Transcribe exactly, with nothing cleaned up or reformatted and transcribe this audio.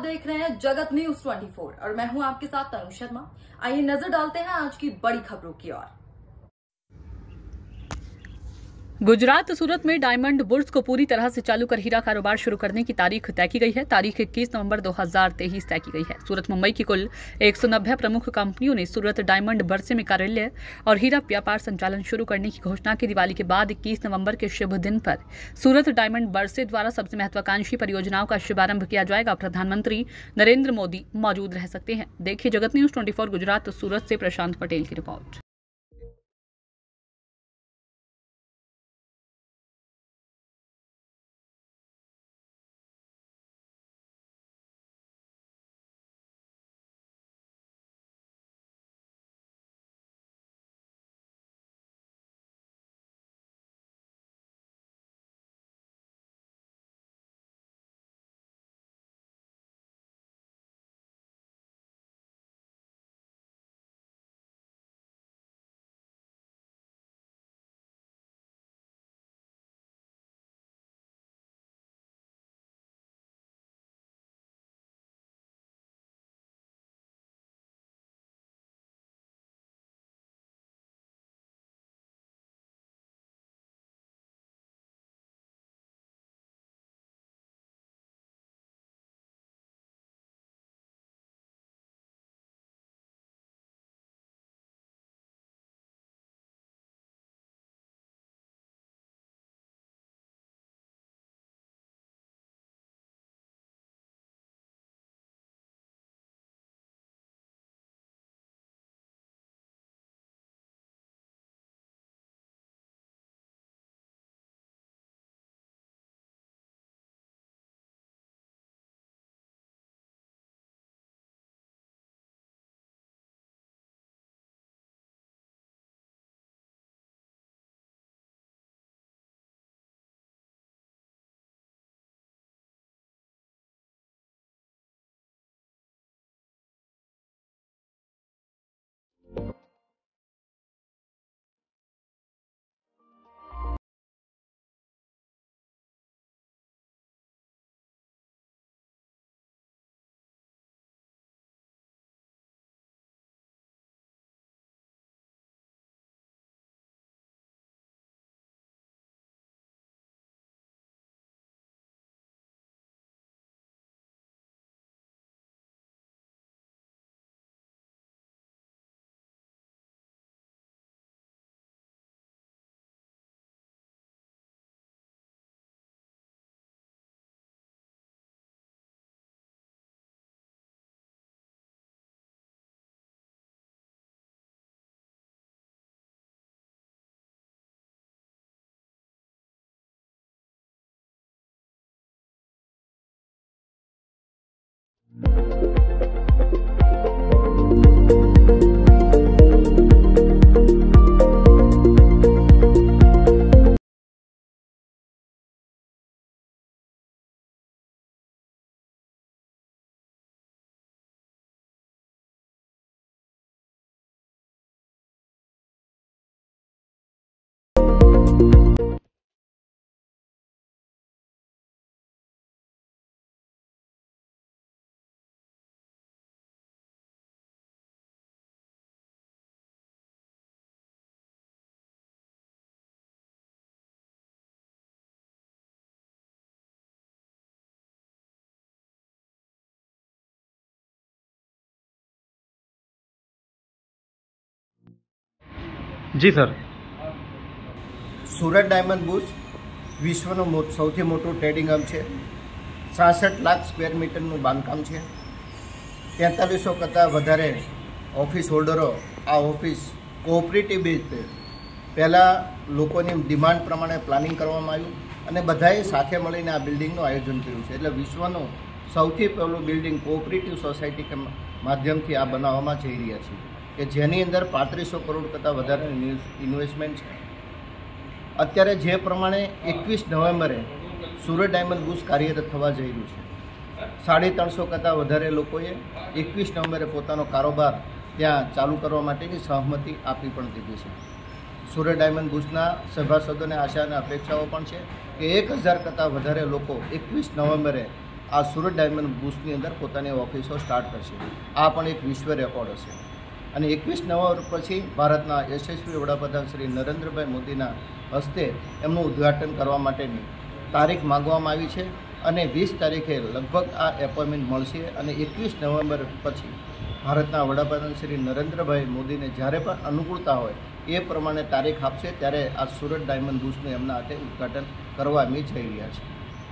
देख रहे हैं जगत न्यूज चौबीस और मैं हूं आपके साथ तनु शर्मा। आइए नजर डालते हैं आज की बड़ी खबरों की ओर। गुजरात सूरत में डायमंड बुर्स को पूरी तरह से चालू कर हीरा कारोबार शुरू करने की तारीख तय की गई है। तारीख इक्कीस नवंबर दो हज़ार तेईस तय की गई है। सूरत मुंबई की कुल एक सौ नब्बे प्रमुख कंपनियों ने सूरत डायमंड बरसे में कार्यालय और हीरा व्यापार संचालन शुरू करने की घोषणा की। दिवाली के बाद इक्कीस नवंबर के शुभ दिन पर सूरत डायमंड बरसे द्वारा सबसे महत्वाकांक्षी परियोजनाओं का शुभारंभ किया जाएगा। प्रधानमंत्री नरेंद्र मोदी मौजूद रह सकते हैं। देखिए जगत न्यूज चौबीस गुजरात सूरत से प्रशांत पटेल की रिपोर्ट। जी सर। सूरत डायमंड बुर्स विश्वનું સૌથી મોટું ટ્રેડિંગ હબ છે। સાસઠ લાખ સ્ક્વેર મીટરનું બાંધકામ છે। તેતાલીસો કરતાં વધારે ઓફિસ હોલ્ડરો આ ઓફિસ કોઓપરેટિવ બેઝ પર પહેલાં લોકોની ડિમાન્ડ પ્રમાણે પ્લાનિંગ કરવામાં આવ્યું અને બધાએ સાથે મળીને આ બિલ્ડિંગનું આયોજન કર્યું છે। એટલે વિશ્વનું સૌથી પહેલું બિલ્ડિંગ કોઓપરેટિવ સોસાયટી કે માધ્યમથી આ બનાવવામાં જઈ રહ્યા છે કે જેની અંદર પાંત્રીસો કરોડ કરતાં વધારેની ઇન્વેસ્ટમેન્ટ છે। અત્યારે જે પ્રમાણે એકવીસ નવેમ્બરે સુરત ડાયમંડ બુર્સ કાર્યરત થવા જઈ રહ્યું છે। સાડી ત્રણસો કરતાં વધારે લોકોએ એકવીસ નવેમ્બરે પોતાનો કારોબાર ત્યાં ચાલુ કરવા માટેની સહમતિ આપી પણ દીધી છે। સુરત ડાયમંડ બુર્સના સભાસદોને આશા અને અપેક્ષાઓ પણ છે કે એક હજાર કરતાં વધારે લોકો એકવીસ નવેમ્બરે આ સુરત ડાયમંડ બુર્સની અંદર પોતાની ઓફિસો સ્ટાર્ટ કરશે. આ પણ એક વિશ્વ રેકોર્ડ હશે. અને એકવીસ નવેમ્બર પછી ભારતના યશસ્વી વડાપ્રધાન શ્રી નરેન્દ્રભાઈ મોદીના હસ્તે એમનું ઉદ્ઘાટન કરવા માટેની તારીખ માંગવામાં આવી છે અને વીસ તારીખે લગભગ આ એપોઇન્ટમેન્ટ મળશે. અને એકવીસ નવેમ્બર પછી ભારતના વડાપ્રધાન શ્રી નરેન્દ્રભાઈ મોદીને જ્યારે પણ અનુકૂળતા હોય એ પ્રમાણે તારીખ આપશે ત્યારે આ સુરત ડાયમંડ બુર્સનું એમના હાથે ઉદ્ઘાટન કરવા અમે જઈ રહ્યા છીએ.